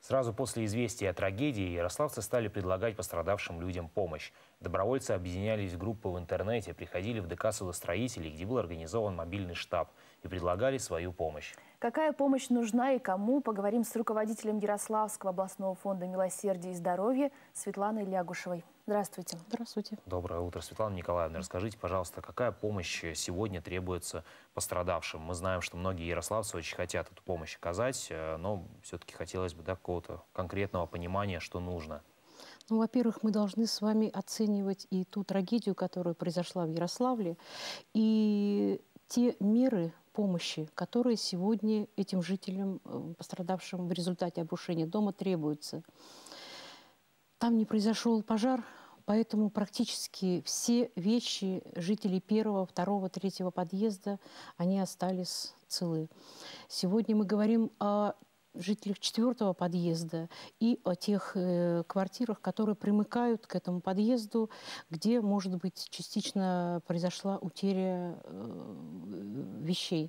Сразу после известия о трагедии ярославцы стали предлагать пострадавшим людям помощь. Добровольцы объединялись в группы в интернете, приходили в ДК судостроителей, где был организован мобильный штаб, и предлагали свою помощь. Какая помощь нужна и кому? Поговорим с руководителем Ярославского областного фонда милосердия и здоровья Светланой Лягушевой. Здравствуйте. Здравствуйте. Доброе утро, Светлана Николаевна. Расскажите, пожалуйста, какая помощь сегодня требуется пострадавшим? Мы знаем, что многие ярославцы очень хотят эту помощь оказать, но все-таки хотелось бы какого-то конкретного понимания, что нужно. Ну, во-первых, мы должны с вами оценивать и ту трагедию, которая произошла в Ярославле, и те меры помощи, которые сегодня этим жителям, пострадавшим в результате обрушения дома, требуются. Там не произошел пожар, поэтому практически все вещи жителей первого, второго, третьего подъезда, они остались целы. Сегодня мы говорим о жителях четвертого подъезда и о тех квартирах, которые примыкают к этому подъезду, где, может быть, частично произошла утеря вещей.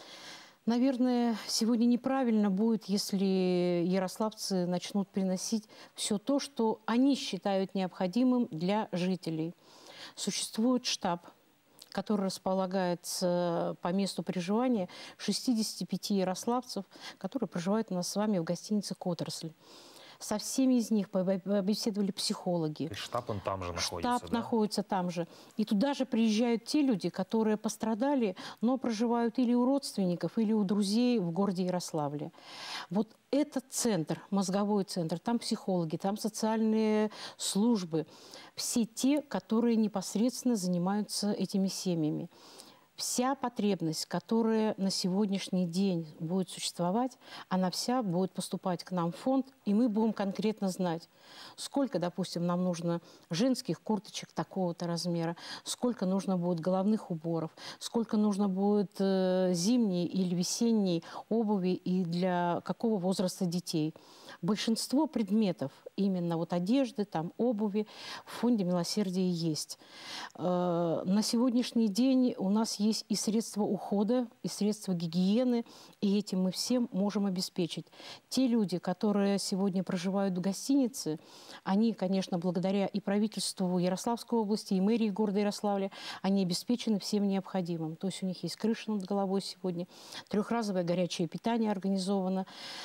Наверное, сегодня неправильно будет, если ярославцы начнут приносить все то, что они считают необходимым для жителей. Существует штаб, который располагается по месту проживания 65 ярославцев, которые проживают у нас с вами в гостинице «Отрасль». Со всеми из них побеседовали психологи. То есть штаб он там же находится? Штаб находится там же. И туда же приезжают те люди, которые пострадали, но проживают или у родственников, или у друзей в городе Ярославле. Вот этот центр, мозговой центр, там психологи, там социальные службы, все те, которые непосредственно занимаются этими семьями. Вся потребность, которая на сегодняшний день будет существовать, она вся будет поступать к нам в фонд, и мы будем конкретно знать, сколько, допустим, нам нужно женских курточек такого-то размера, сколько нужно будет головных уборов, сколько нужно будет зимней или весенней обуви и для какого возраста детей. Большинство предметов, именно вот одежды, там, обуви, в фонде милосердия есть. На сегодняшний день у нас есть и средства ухода, и средства гигиены, и этим мы всем можем обеспечить. Те люди, которые сегодня проживают в гостинице, они, конечно, благодаря и правительству Ярославской области, и мэрии города Ярославля, они обеспечены всем необходимым. То есть у них есть крыша над головой сегодня, трехразовое горячее питание организовано.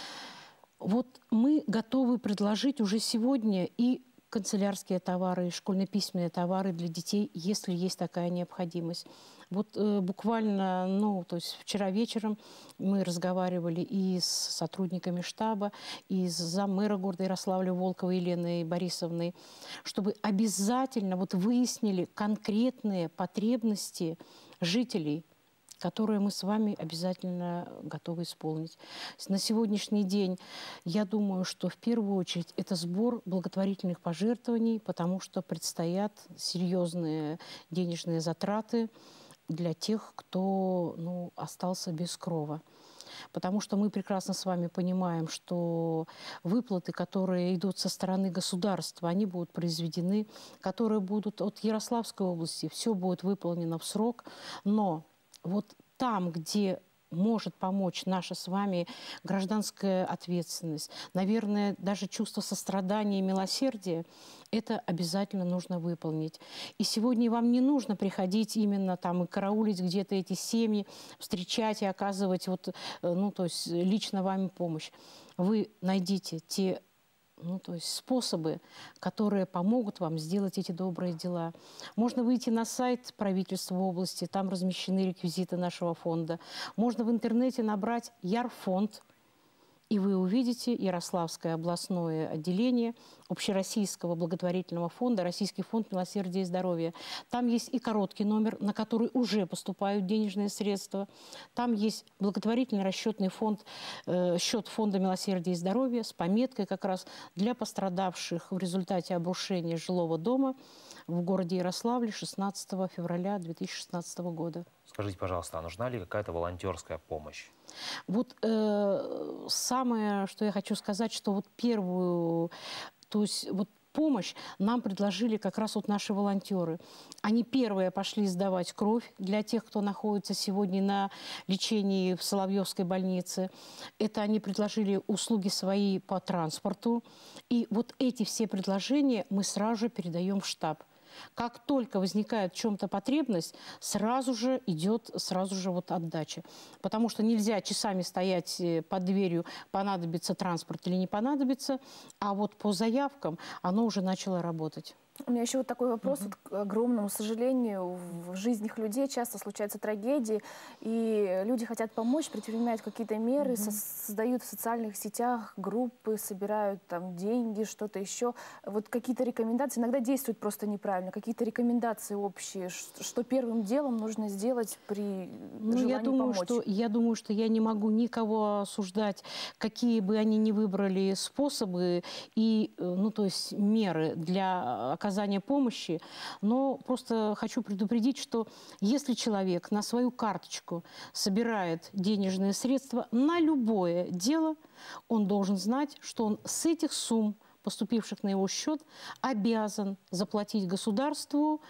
Вот мы готовы предложить уже сегодня и канцелярские товары, и школьно-письменные товары для детей, если есть такая необходимость. Вот буквально, то есть вчера вечером мы разговаривали и с сотрудниками штаба, и с заммэра города Ярославля Волковой Еленой Борисовной, чтобы обязательно выяснили конкретные потребности жителей, которые мы с вами обязательно готовы исполнить. На сегодняшний день я думаю, что в первую очередь это сбор благотворительных пожертвований, потому что предстоят серьезные денежные затраты для тех, кто остался без крова. Потому что мы прекрасно с вами понимаем, что выплаты, которые идут со стороны государства, они будут произведены, которые будут от Ярославской области, все будет выполнено в срок, но вот там, где может помочь наша с вами гражданская ответственность, наверное, даже чувство сострадания и милосердия, это обязательно нужно выполнить. И сегодня вам не нужно приходить именно там и караулить где-то эти семьи, встречать и оказывать то есть лично вами помощь. Вы найдите те способы, которые помогут вам сделать эти добрые дела. Можно выйти на сайт правительства области, там размещены реквизиты нашего фонда. Можно в интернете набрать «Ярфонд», и вы увидите Ярославское областное отделение Общероссийского благотворительного фонда, Российский фонд милосердия и здоровья. Там есть и короткий номер, на который уже поступают денежные средства. Там есть благотворительный расчетный фонд, счет фонда милосердия и здоровья с пометкой как раз для пострадавших в результате обрушения жилого дома в городе Ярославле 16 февраля 2016 года. Скажите, пожалуйста, а нужна ли какая-то волонтерская помощь? Вот самое, что я хочу сказать, что первую, то есть помощь нам предложили как раз вот наши волонтеры. Они первые пошли сдавать кровь для тех, кто находится сегодня на лечении в Соловьевской больнице. Это они предложили услуги свои по транспорту. И вот эти все предложения мы сразу же передаем в штаб. Как только возникает в чем-то потребность, сразу же идет вот отдача. Потому что нельзя часами стоять под дверью, понадобится транспорт или не понадобится, а вот по заявкам оно уже начало работать. У меня еще вот такой вопрос. Вот, к огромному сожалению, в жизнях людей часто случаются трагедии, и люди хотят помочь, предпринимают какие-то меры, создают в социальных сетях группы, собирают там деньги, что-то еще. Вот какие-то рекомендации, иногда действуют просто неправильно, какие-то рекомендации общие, что первым делом нужно сделать при желании помочь? Я думаю, что я не могу никого осуждать, какие бы они ни выбрали способы и, то есть меры для оказания помощи, но просто хочу предупредить, что если человек на свою карточку собирает денежные средства на любое дело, он должен знать, что он с этих сумм, поступивших на его счет, обязан заплатить государству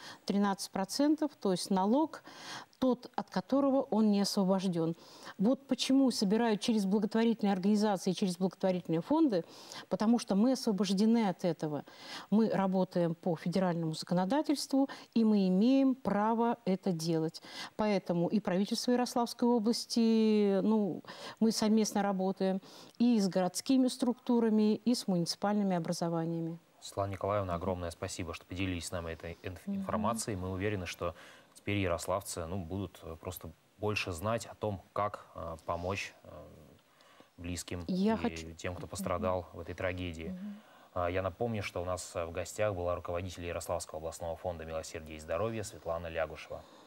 13%, то есть налог, тот, от которого он не освобожден. Вот почему собирают через благотворительные организации, через благотворительные фонды, потому что мы освобождены от этого. Мы работаем по федеральному законодательству, и мы имеем право это делать. Поэтому и правительство Ярославской области, мы совместно работаем и с городскими структурами, и с муниципальными образованиями. Светлана Николаевна, огромное спасибо, что поделились с нами этой информацией. Мы уверены, что теперь ярославцы будут просто больше знать о том, как помочь близким тем, кто пострадал в этой трагедии. Я напомню, что у нас в гостях была руководитель Ярославского областного фонда «Милосердие и здоровье» Светлана Лягушева.